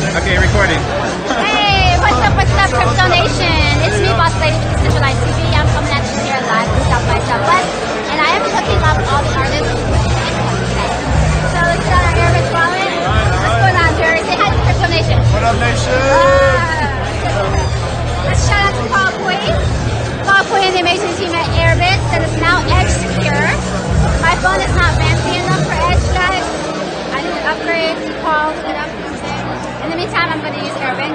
Okay, recording. Hey, what's up, Crypto Nation? It's me, Boss Lady with Decentralized TV. I'm coming at you here live from South by Southwest, and I am looking up all the artists with Bitcoin today. So let's get on our Arabic wallet. What's going on, Jerry? Say hi to Crypto Nation. What up, Nation? Let's shout out to Paul Queen. Paul Queen and the amazing team at Airbit that is now Edge Secure. My phone is not fancy enough for Edge, guys. I need to upgrade, call, set up, in the meantime, I'm going to use Airbit.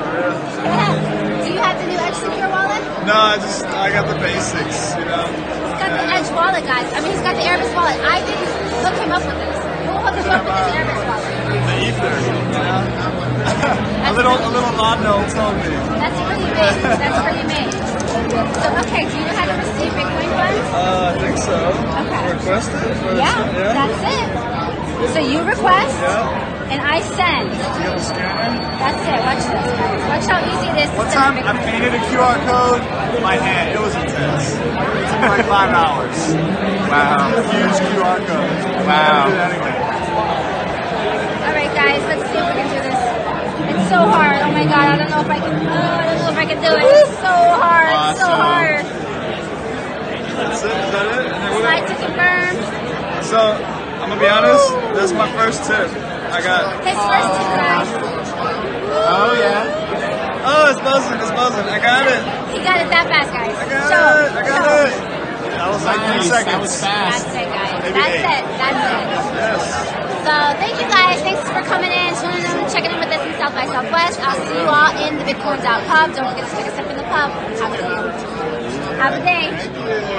Do you have the new Edge Secure wallet? No, I got the basics, you know. He's got the Edge wallet, guys. I mean, he's got the Airbit wallet. I didn't hook him up with this. Who hooked him up with this Airbit wallet? The ether, you know. a little nod told me. That's pretty big. That's pretty big. So, okay, do you know how to receive Bitcoin funds? I think so. Okay. Request it? Yeah, that's it. So you request, and I send. You have a scanner? That's it. Watch this, guys. Watch how easy it is to One send time I Bitcoin. painted a QR code with my hand. It was intense. It took like 5 hours. Wow. Huge QR code. Wow. Do that again. All right, guys. Let's see if we can do this. It's so hard. Oh my God. I don't know if I can. I don't know if I can do it. It's so hard. It's so hard. That's it? Is that it? And then Slide to confirm. So, I'm gonna be honest, that's my first tip. I got. His first tip, guys. Oh, yeah. Oh, it's buzzing, I got it. He got it that fast, guys. I got it. That was like 3 seconds. That was fast. That's it, guys. Maybe That's 8. it. That's it. Yes. So thank you guys. Thanks for coming in, tuning in, checking in with us in South by Southwest. I'll see you all in the Bitcoins Out pub. Don't forget to take a sip in the pub. Have a good day. Thank you.